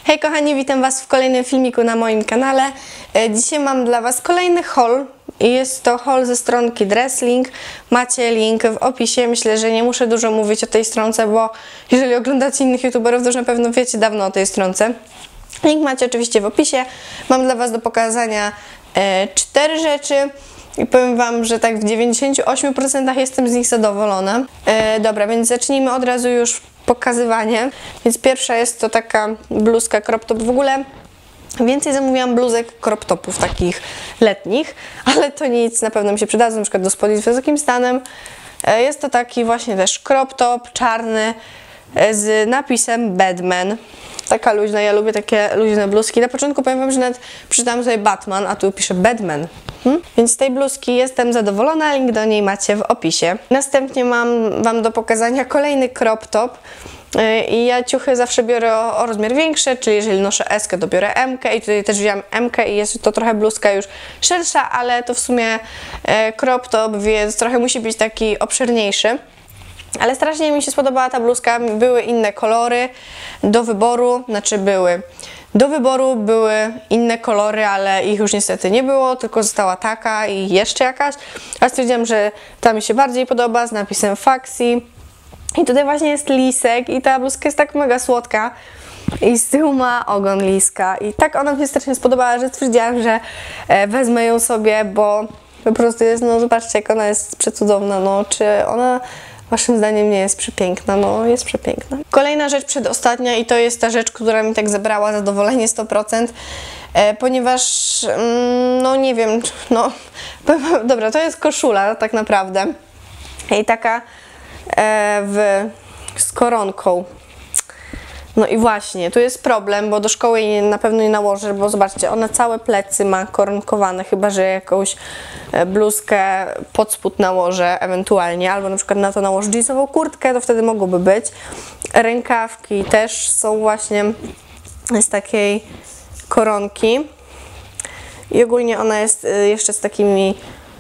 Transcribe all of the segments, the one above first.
Hej kochani, witam Was w kolejnym filmiku na moim kanale. Dzisiaj mam dla Was kolejny haul i jest to haul ze stronki Dresslink. Macie link w opisie. Myślę, że nie muszę dużo mówić o tej stronce, bo jeżeli oglądacie innych youtuberów, to już na pewno wiecie dawno o tej stronce. Link macie oczywiście w opisie. Mam dla Was do pokazania 4 rzeczy. I powiem Wam, że tak w 98% jestem z nich zadowolona. Dobra, więc zacznijmy od razu już pokazywanie. Więc pierwsza jest to taka bluzka crop top. W ogóle więcej zamówiłam bluzek crop topów takich letnich, ale to nic, na pewno mi się przydadzą, na przykład do spodni z wysokim stanem. Jest to taki właśnie też crop top czarny z napisem Batman. Taka luźna, ja lubię takie luźne bluzki. Na początku powiem Wam, że nawet przeczytałam sobie Batman, a tu pisze Batman. Więc z tej bluzki jestem zadowolona, link do niej macie w opisie. Następnie mam Wam do pokazania kolejny crop top. I ja ciuchy zawsze biorę o rozmiar większy, czyli jeżeli noszę S, to biorę M i tutaj też wziąłam M i jest to trochę bluzka już szersza, ale to w sumie crop top, więc trochę musi być taki obszerniejszy. Ale strasznie mi się spodobała ta bluzka, były inne kolory do wyboru, do wyboru były inne kolory, ale ich już niestety nie było, tylko została taka i jeszcze jakaś. A stwierdziłam, że ta mi się bardziej podoba z napisem Faxi. I tutaj właśnie jest lisek i ta bluzka jest tak mega słodka. I z tyłu ma ogon liska. I tak ona mi się strasznie spodobała, że stwierdziłam, że wezmę ją sobie, bo po prostu jest, no zobaczcie jak ona jest przecudowna, no czy ona Waszym zdaniem nie jest przepiękna? No, jest przepiękna. Kolejna rzecz, przedostatnia, i to jest ta rzecz, która mi tak zebrała zadowolenie 100%, ponieważ, no nie wiem, no, dobra, to jest koszula tak naprawdę. I taka z koronką. No i właśnie, tu jest problem, bo do szkoły jej na pewno nie nałożę, bo zobaczcie, ona całe plecy ma koronkowane, chyba że jakąś bluzkę pod spód nałożę ewentualnie, albo na przykład na to nałożę jeansową kurtkę, to wtedy mogłoby być. Rękawki też są właśnie z takiej koronki i ogólnie ona jest jeszcze z takimi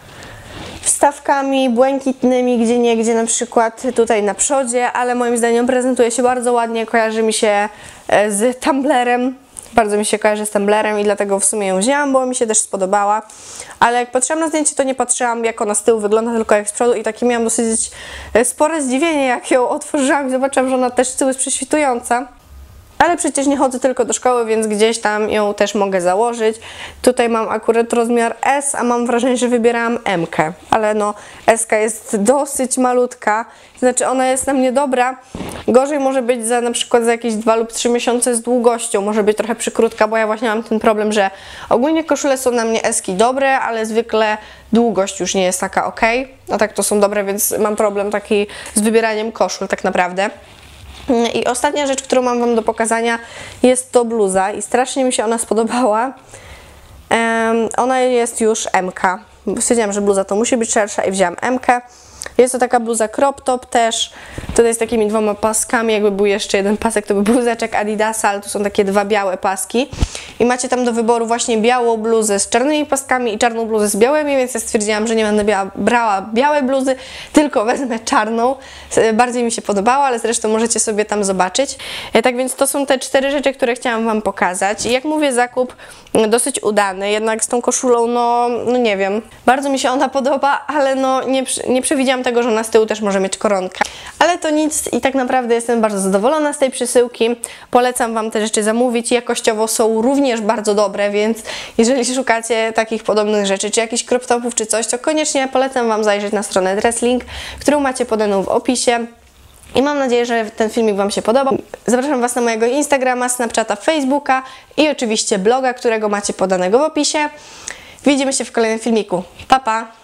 wstawkami błękitnymi, gdzieniegdzie, na przykład tutaj na przodzie, ale moim zdaniem prezentuje się bardzo ładnie, kojarzy mi się z tumblerem, bardzo mi się kojarzy z tumblerem i dlatego w sumie ją wzięłam, bo mi się też spodobała, ale jak patrzyłam na zdjęcie, to nie patrzyłam jak ona z tyłu wygląda, tylko jak z przodu i takie miałam dosyć spore zdziwienie, jak ją otworzyłam i zobaczyłam, że ona też z tyłu jest prześwitująca. Ale przecież nie chodzę tylko do szkoły, więc gdzieś tam ją też mogę założyć. Tutaj mam akurat rozmiar S, a mam wrażenie, że wybierałam M, ale no S jest dosyć malutka, znaczy ona jest na mnie dobra. Gorzej może być na przykład za jakieś 2 lub 3 miesiące z długością, może być trochę przykrótka, bo ja właśnie mam ten problem, że ogólnie koszule są na mnie S-ki dobre, ale zwykle długość już nie jest taka ok. A tak to są dobre, więc mam problem taki z wybieraniem koszul tak naprawdę. I ostatnia rzecz, którą mam Wam do pokazania, jest to bluza i strasznie mi się ona spodobała. Ona jest już M. Stwierdziłam, że bluza to musi być szersza i wzięłam M. Jest to taka bluza crop top też, tutaj z takimi 2 paskami, jakby był jeszcze jeden pasek, to by był bluzeczek Adidasa, ale tu są takie 2 białe paski. I macie tam do wyboru właśnie białą bluzę z czarnymi paskami i czarną bluzę z białymi, więc ja stwierdziłam, że nie będę brała białej bluzy, tylko wezmę czarną. Bardziej mi się podobała, ale zresztą możecie sobie tam zobaczyć. Tak więc to są te 4 rzeczy, które chciałam Wam pokazać. I jak mówię, zakup dosyć udany, jednak z tą koszulą, no nie wiem, bardzo mi się ona podoba, ale no nie przewidziałam tego, że ona z tyłu też może mieć koronkę. Ale to nic i tak naprawdę jestem bardzo zadowolona z tej przesyłki. Polecam Wam te rzeczy zamówić. Jakościowo są również bardzo dobre, więc jeżeli szukacie takich podobnych rzeczy, czy jakichś crop topów, czy coś, to koniecznie polecam Wam zajrzeć na stronę Dresslink, którą macie podaną w opisie. I mam nadzieję, że ten filmik Wam się podoba. Zapraszam Was na mojego Instagrama, Snapchata, Facebooka i oczywiście bloga, którego macie podanego w opisie. Widzimy się w kolejnym filmiku. Pa, pa!